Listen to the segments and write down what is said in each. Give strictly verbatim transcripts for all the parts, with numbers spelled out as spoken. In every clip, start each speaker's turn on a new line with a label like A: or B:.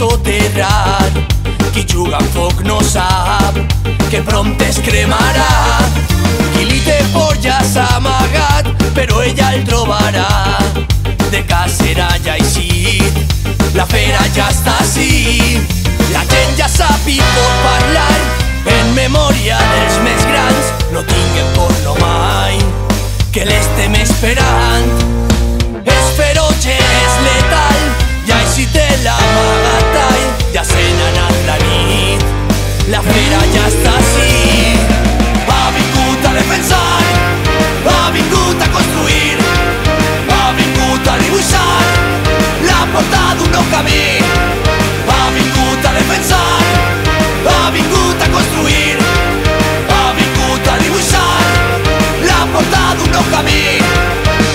A: soterrat. Qui juga amb foc no sap que prompte es cremarà. Qui li té por ja s'ha amagat, però ella el trobarà. De cacera ja ha eixit, la fera ja està ací. La gent ja sap i pot parlar en memòria dels més grans. No tinguem por no mai, que l'estem esperant. És ferotge, és letal, ja eixit de l'amagatall. Ja se n'ha anat la nit, la fera ja està ací. Ha vingut a defensar, ha vingut a construir, ha vingut a dibuixar la porta d'un nou camí. Ha vingut a defensar, ha vingut a construir, ha vingut a dibuixar la porta d'un nou camí.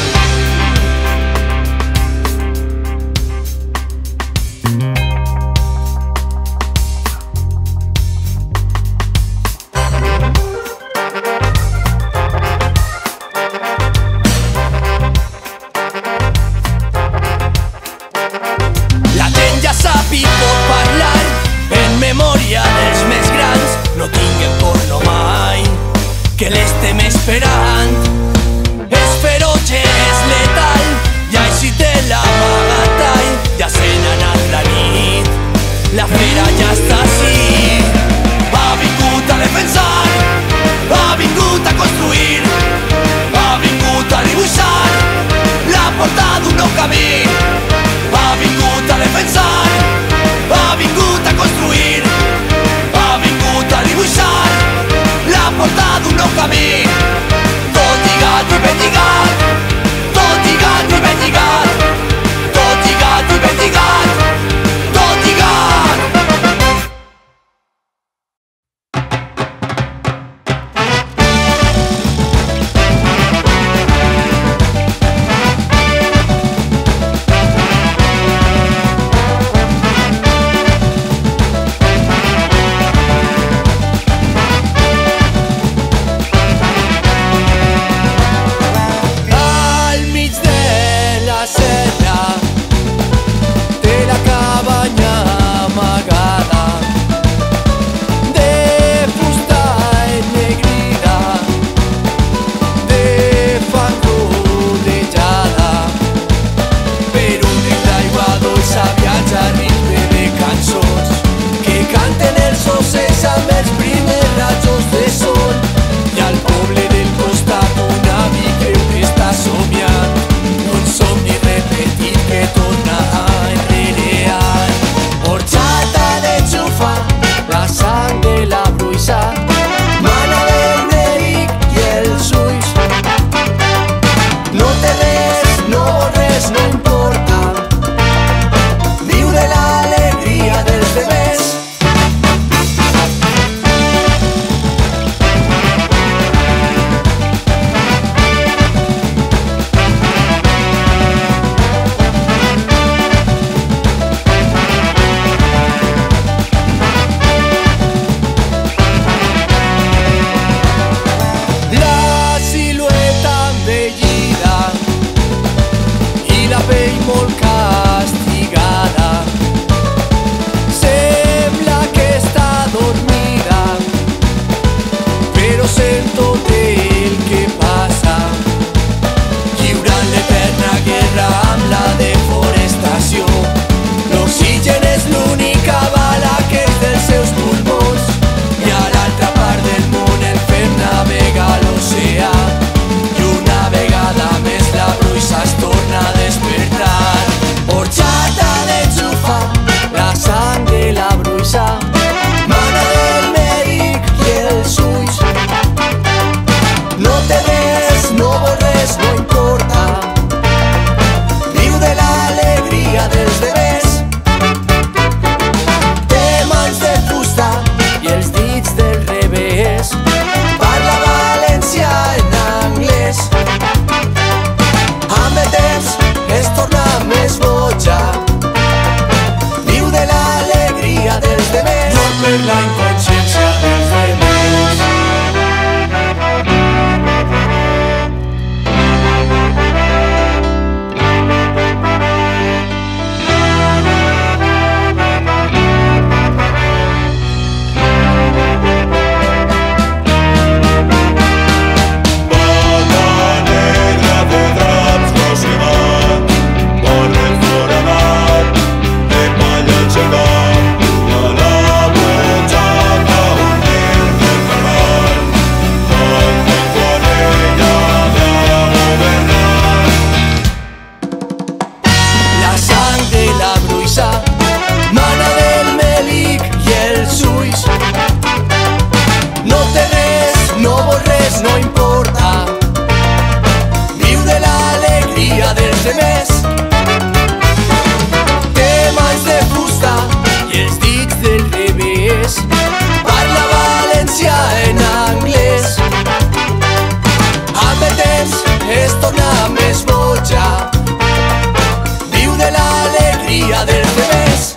A: vida més boja. Viu de l'alegria dels demés.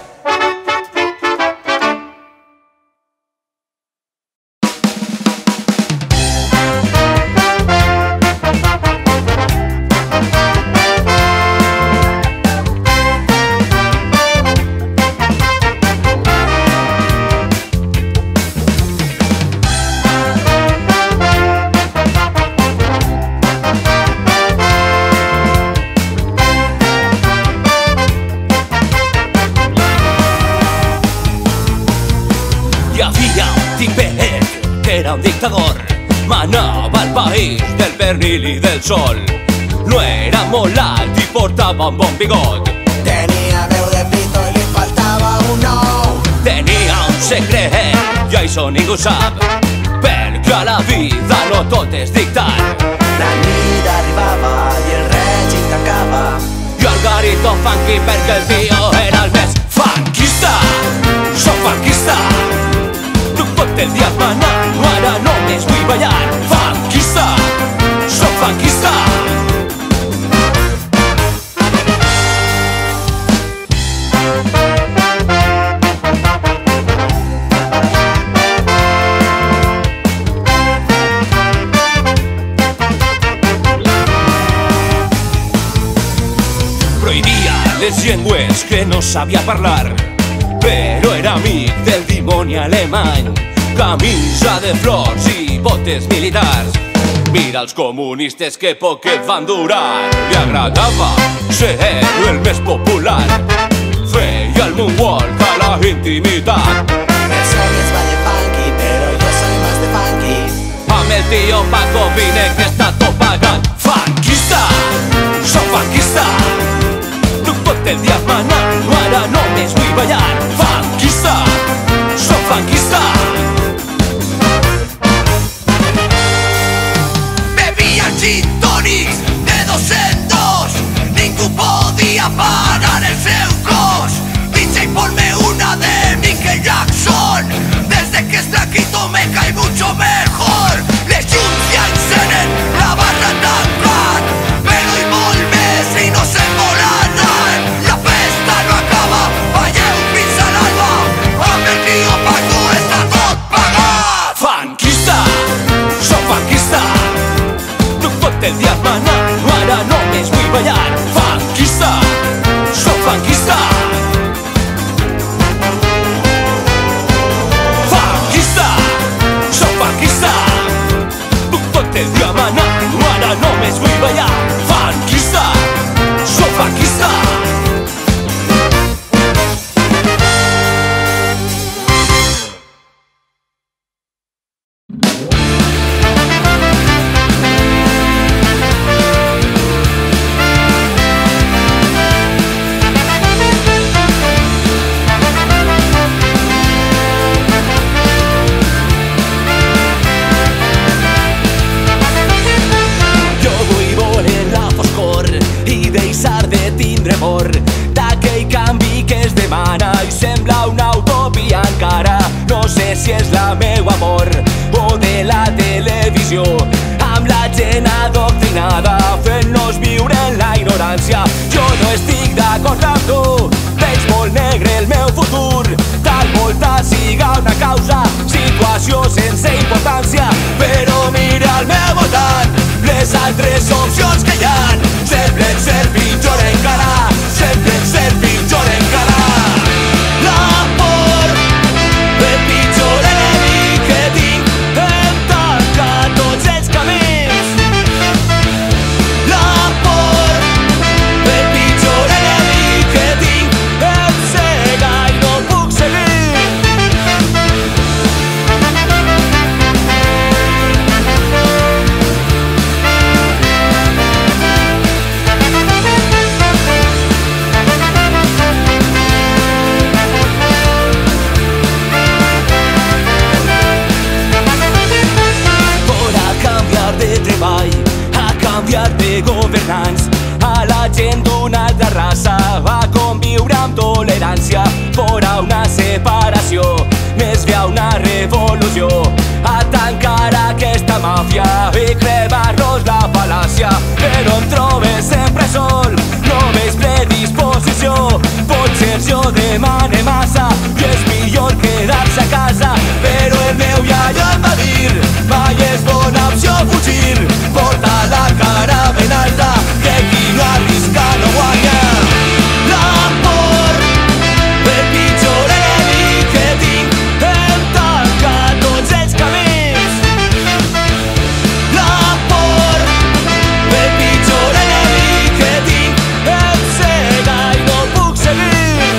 B: Era un dictador, manava el país del pernil i del sol. No era molt alt i portava un bon bigot.
A: Tenia veu de pito i li faltava un ou.
B: Tenia un secret i això ningú sap, perquè a la vida no tot és dictat.
A: La nit arribava i el règim tancava.
B: I el garito funky perquè el tio era el més funkista. Soc funkista. Tot el dia manant, ara només vull ballar. Funkista, soc funkista. Prohibia les llengües que no sabia parlar, però era amic del dimoni alemany. Camisa de flors i botes militars. Mira els comunistes que poquet van durar. Li agradava ser el més popular. Feia el moonwalk a la intimitat.
A: El sol es va de funky, però jo soy más de funky.
B: Amb el tio Paco vine que està tot pagat. Funkista, soc funkista. Duc tot el dia manant, ara només vull ballar. Funkista, soc funkista.
A: Gin tònics de dos en dos, ningú podia parar el seu cos. D J, ponme una de Michael Jackson. Desde que está aquí todo me cae mucho mejor. Les llums ja encenen la barra tancat, però hi molt més i no s'envolaran. La festa no acaba, balleu fins a l'alba. Amb el tio Paco està tot pagat.
B: Funkista, soc funkista. Tot el dia manant, ara només vull ballar. Funkista, soc funkista. Funkista, soc funkista. Tot el dia manant, ara només vull ballar. Funkista, soc funkista. D'aquell canvi que es demana i sembla una utopia encara. No sé si és la meu amor o de la televisió, amb la gent adoctrinada fent-nos viure en la ignorància. Jo no estic d'acord amb tu, veig molt negre el meu futur. Tal volta siga una causa, situació sense importància, però mira al meu voltant, les altres opcions que hi ha semblen ser pitjor encara, semblen ser pitjor encara. La por, el pitjor enemic que tinc, em tanca tots els camins. La por, el pitjor enemic que tinc, em cega i no puc seguir. governants, a la gent d'una altra raça a conviure amb tolerància. Fora una separació, més via una revolució, a tancar aquesta màfia i cremar-los la fal·làcia. gràcia, però em trobe sempre sol. No veig predisposició, potser jo demane massa i és millor quedar-se a casa. Però el meu iaio em va dir, mai és bona opció fugir. Porta la cara ben alta, que qui no arrisca no guanya. La por, el pitjor enemic que tinc, em tanca tots els camins. La por, el pitjor enemic que tinc, em cega i no puc seguir.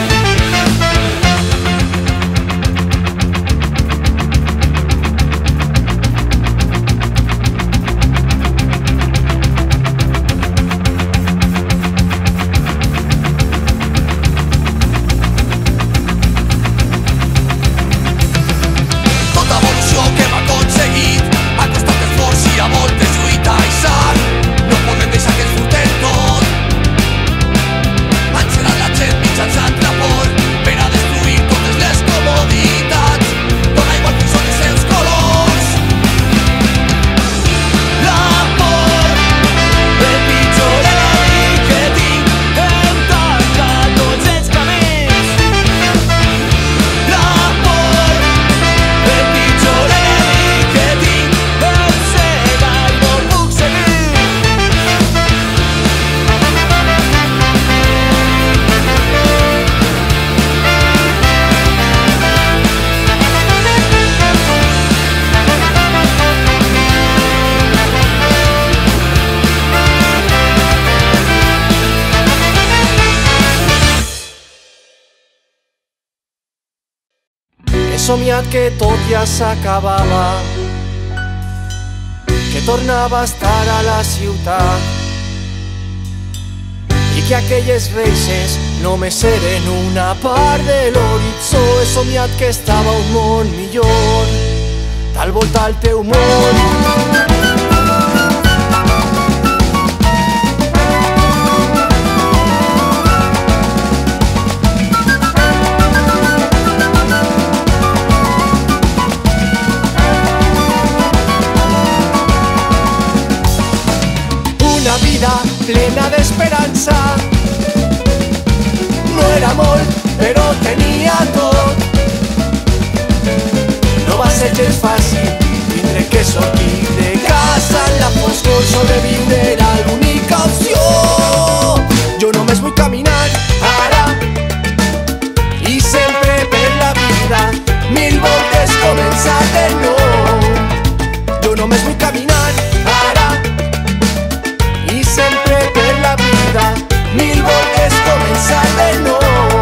A: Tota evolució que hem aconseguit ha costat esforç i a moltes lluita i sang. No podem deixar que ens furten tot. Han cegat la gent mitjançant la por per a destruir totes les comoditats. Dona igual quins són els seus colors. La por, el pitjor enemic que tinc, em tanca tots els camins. La por, el pitjor enemic que tinc, em cega i no puc seguir.
C: He somiat que tot ja s'acabava, que tornava a estar a la ciutat i que aquelles reixes només eren una part de l'horitzó. He somiat que estava un món millor, tal volta al teu món. Una vida plena d'esperança, no era molt, però tenia tot. No va ser gens fàcil tindre que sortir de casa en la foscor. Sobreviure era l'única opció. Jo només vull caminar ara i sempre per la vida, mil voltes començar de nou. Jo només vull caminar ara i sempre per la vida, mil voltes començar de nou.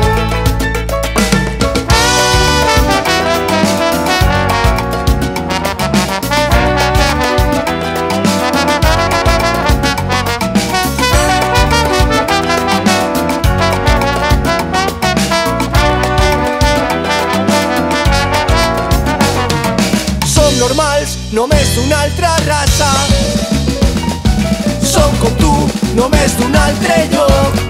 C: Som normals, només d'una altra raça. Som com tu, només d'un altre lloc.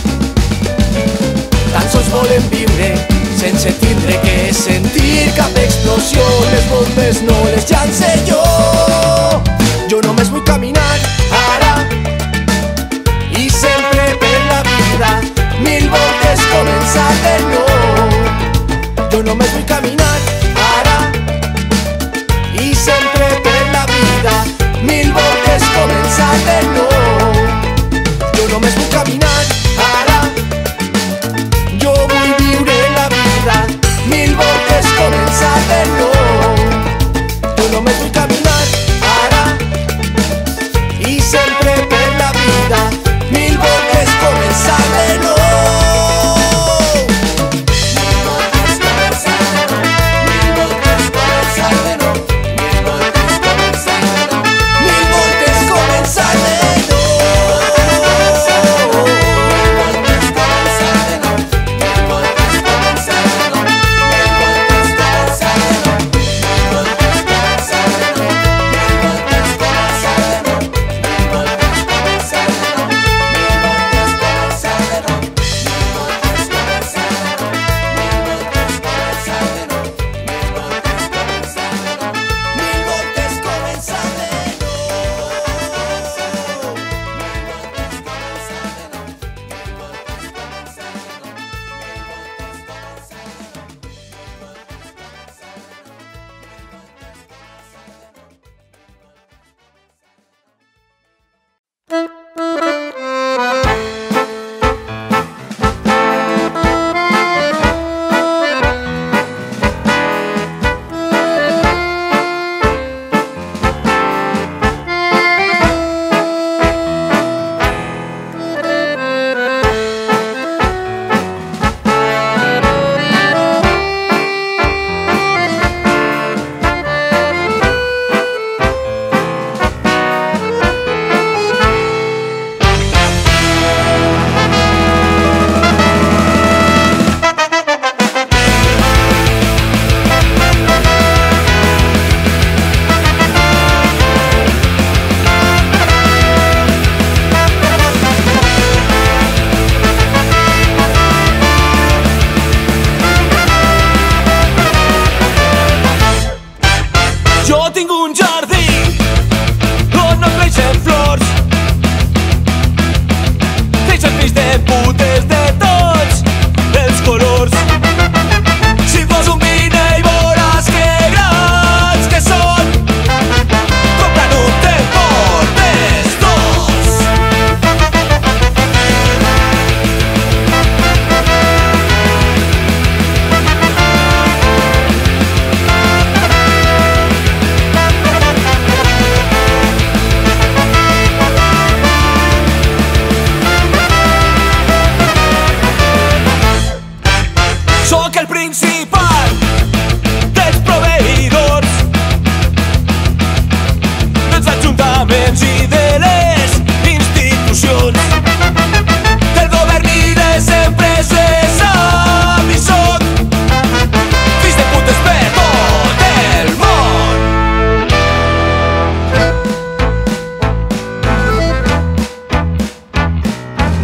C: Tan sols volem viure sense tindre que sentir cap explosió. Les bombes no les llance jo. Jo només vull caminar ara i sempre per la vida, mil voltes començar de nou. Jo només vull caminar ara i sempre per la vida, mil voltes començar de nou. Jo només vull caminar ara, jo vull viure la vida, mil voltes començar de nou. Jo només vull caminar ara i sempre per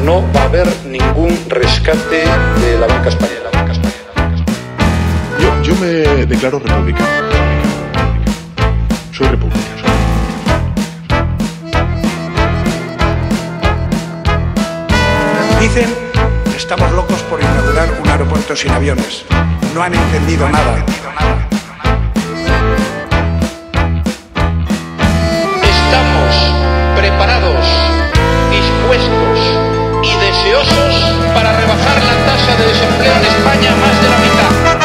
D: no va a haber ningún rescate de la banca española. Banca española.
E: Yo, yo me declaro republicano. Soy republicano.
F: Dicen que estamos locos por inaugurar un aeropuerto sin aviones. No han entendido nada.
D: Estamos preparados, dispuestos y deseosos para rebajar la tasa de desempleo en España a más de la mitad.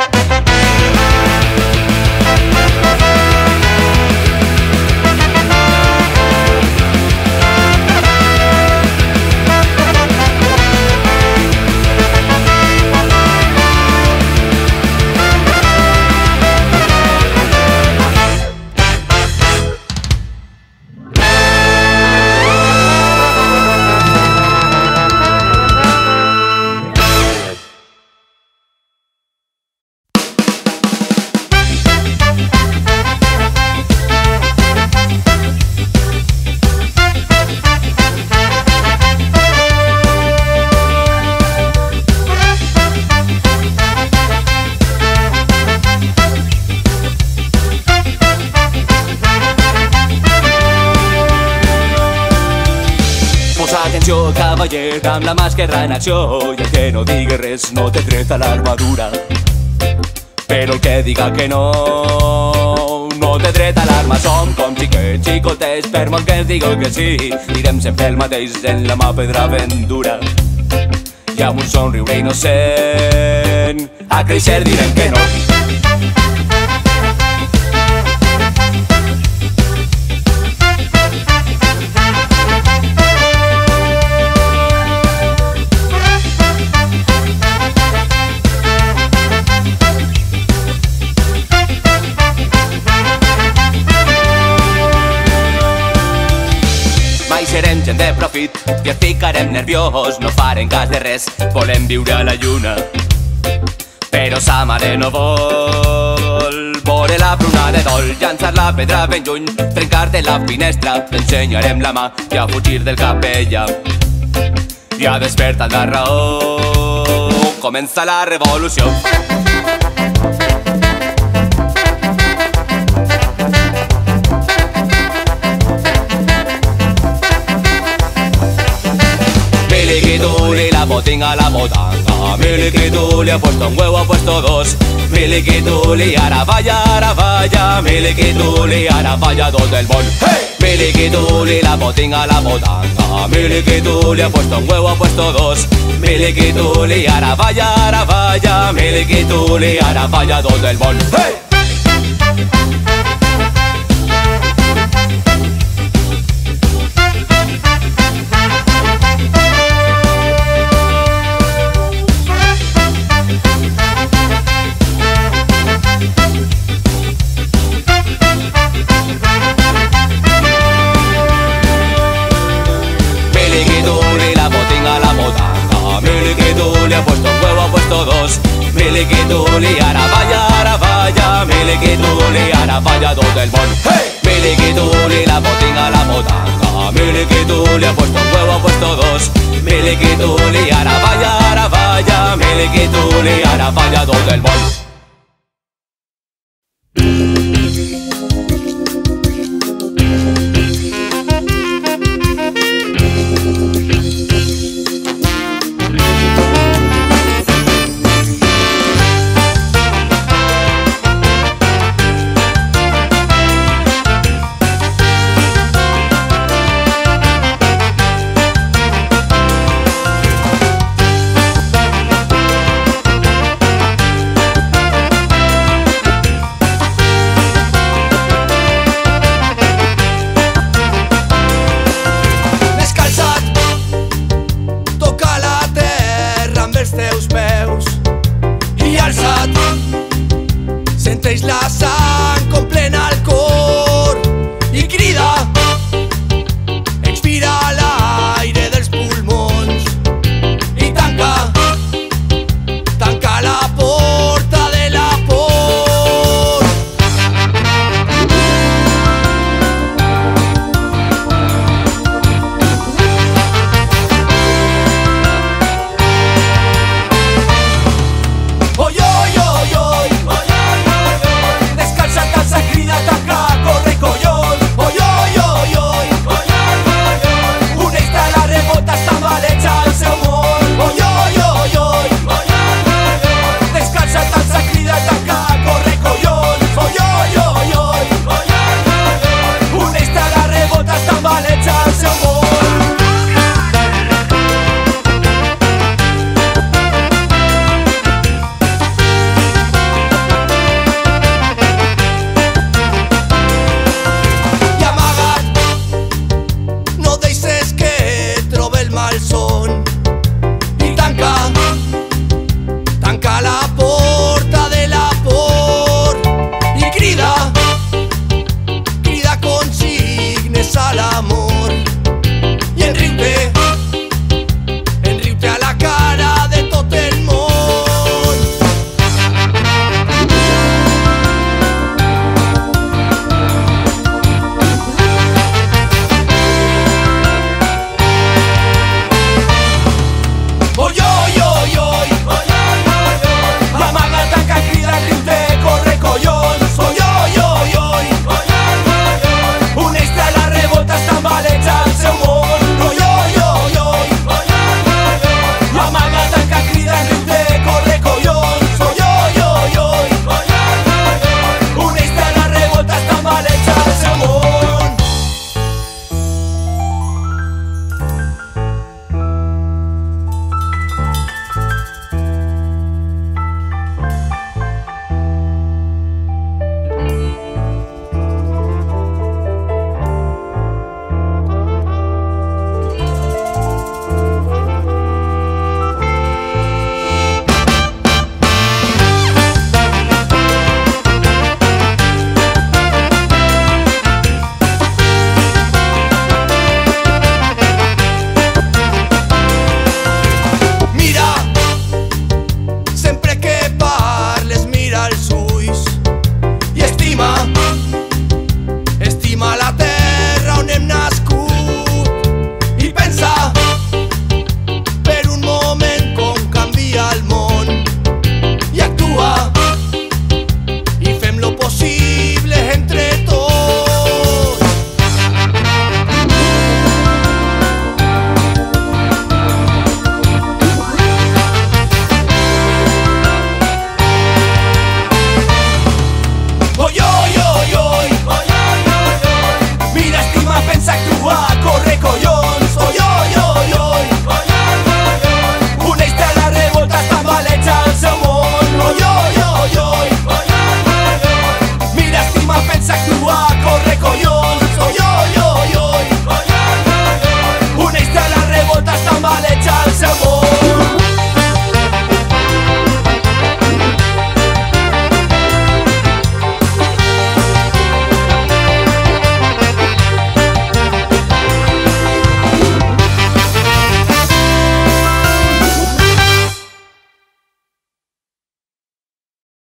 B: Atenció, cavaller, amb la màscara en acció, i el que no digui res no té dret a l'armadura. Però el que diga que no, no té dret a l'arma. Som com xiquets, xicotets, per molt que ens digueu que sí, direm sempre el mateix en la mà pedra ben dura. I amb un somriure innocent, a créixer direm que no. Serem gent de profit i et ficarem nerviós, no farem cas de res, volem viure a la lluna. Però sa mare no vol veure la pruna de dol, llançar la pedra ben lluny, trencar-te la finestra, t'ensenyarem la mà i a fugir del capella. I a despertar la raó, comença la revolució. Miliquituli la botín a la botanga, Miliquituli ha puesto un huevo, ha puesto dos. Miliquituli ara vaya, ara vaya, Miliquituli ara vaya tot el món. Miliquituli la botín a la botanga, Miliquituli ha puesto un huevo, ha puesto dos. Miliquituli ara vaya, ara vaya, Miliquituli ara vaya tot el món. Miliquituli ha puesto un huevo, ha puesto dos. Miliquituli ara vaya, ara vaya, Miliquituli ara vaya tot el món. Miliquituli la botín a la botanga, Miliquituli ha puesto un huevo, ha puesto dos. Miliquituli ara vaya, ara vaya, Miliquituli ara vaya tot el món.
A: Senteix la sang